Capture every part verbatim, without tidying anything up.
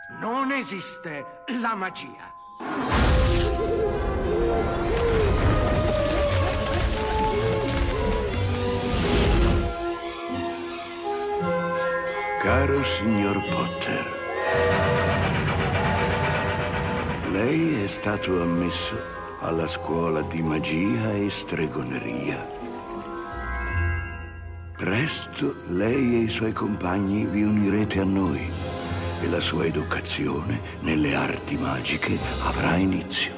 Non esiste la magia. Caro signor Potter, lei è stato ammesso alla scuola di magia e stregoneria. Presto lei e i suoi compagni vi unirete a noi e la sua educazione nelle arti magiche avrà inizio.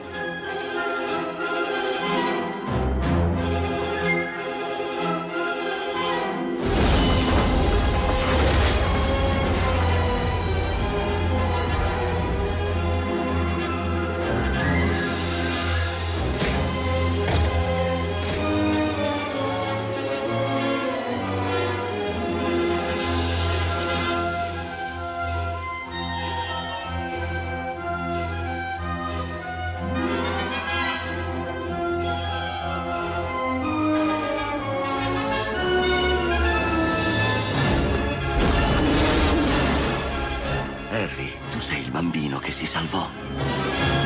Harry, tu sei il bambino che si salvò.